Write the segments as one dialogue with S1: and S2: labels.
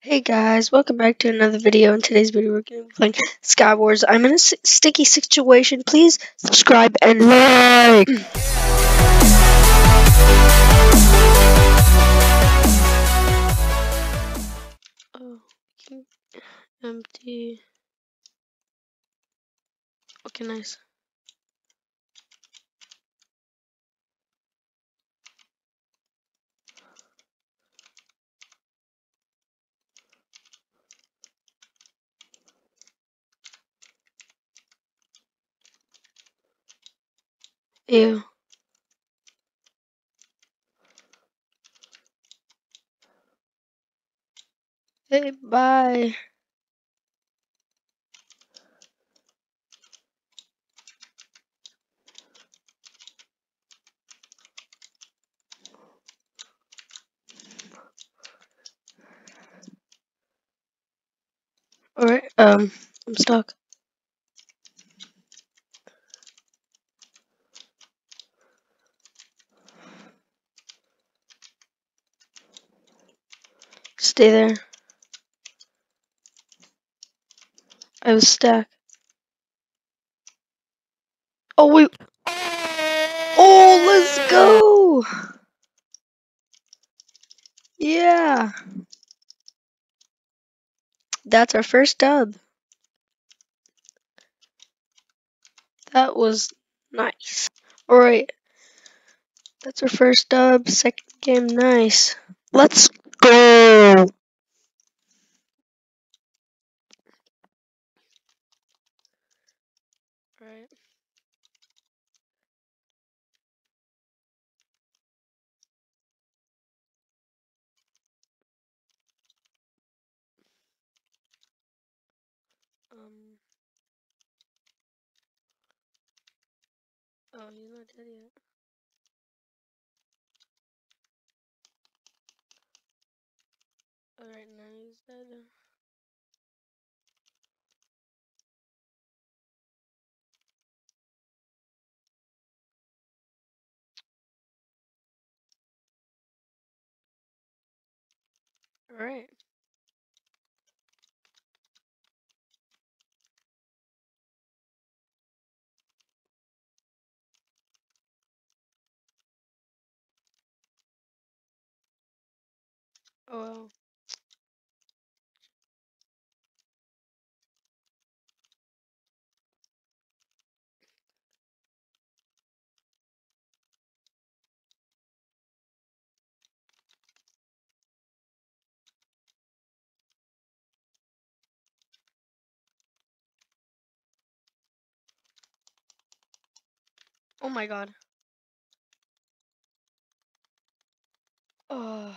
S1: Hey guys, welcome back to another video. In today's video, we're going to be playing Skywars. I'm in a sticky situation. Please subscribe and like. Oh, empty. Okay, nice. Ew. Hey, bye. Alright, I'm stuck. Stay there. I was stuck. Oh, wait. Oh, let's go. Yeah. That's our first dub. That was nice. Alright. That's our first dub. Second game, nice. Let's go. Right. Um. Oh, he's not dead yet. Alright, now he's dead. Alright. Oh well. Oh my god. Oh.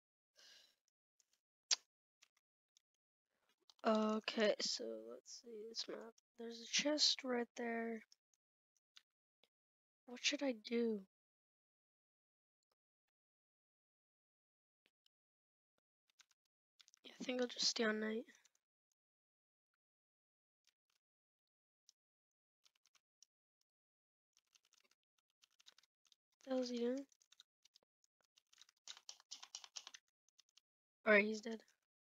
S1: Okay, so let's see this map. There's a chest right there. What should I do? Yeah, I think I'll just stay on night. What the hell is he doing? Alright, he's dead.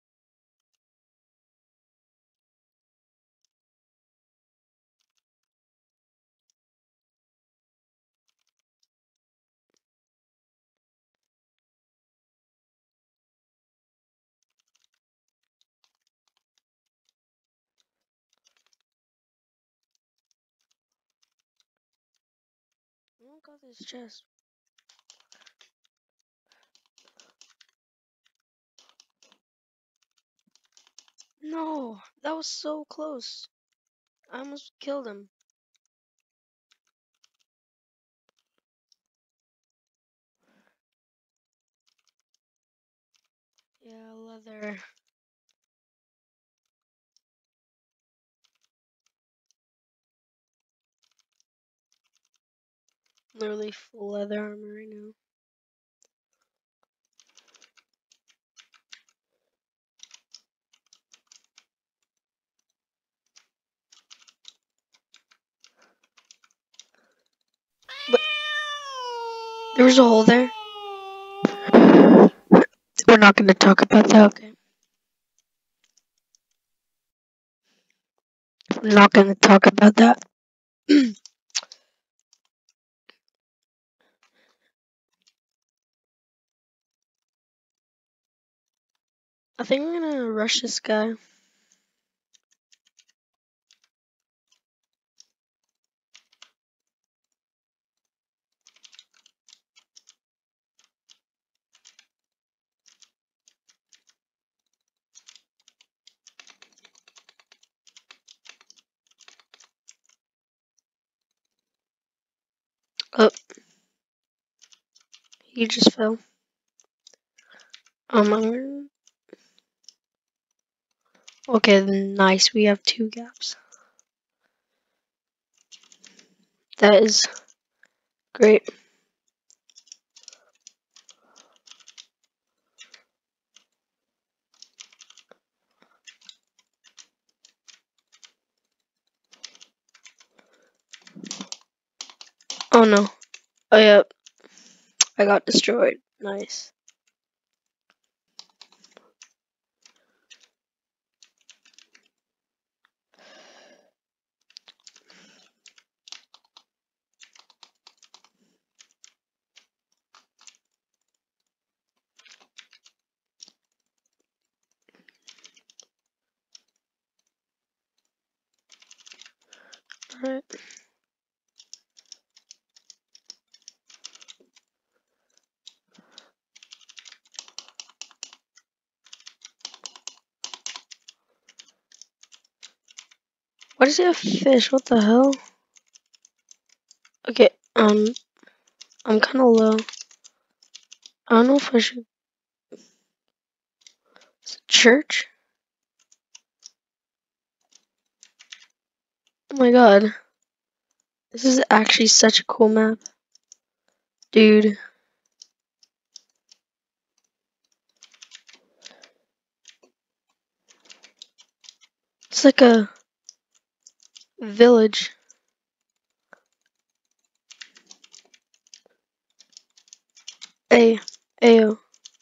S1: Oh, got this chest. No, that was so close. I almost killed him. Yeah, leather. Literally full leather armor right now. But there was a hole there. We're not gonna talk about that, okay? I'm not gonna talk about that. I think I'm gonna rush this guy. Oh, he just fell. Okay, nice. We have 2 gaps. That is great. Oh no. Oh yeah, I got destroyed. Nice. Alright. Why does he have fish? What the hell? Okay, I'm kinda low. I don't know if I should. Church? Oh my god. This is actually such a cool map. Dude. It's like a village. Hey, ayo.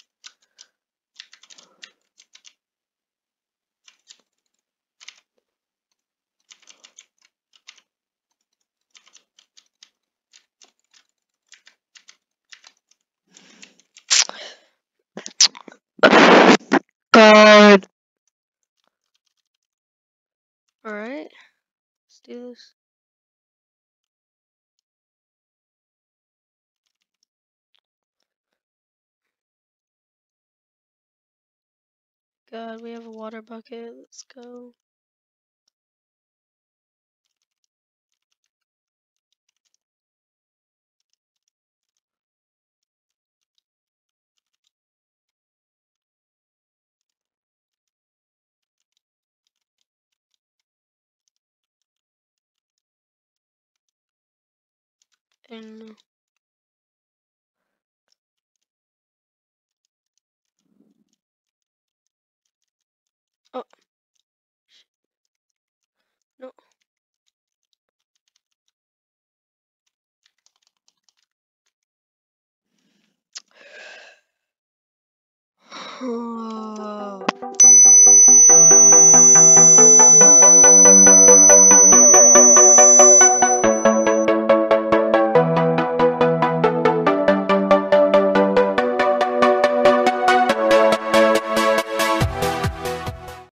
S1: God. Alright, let's do this. God, we have a water bucket. Let's go. And oh no.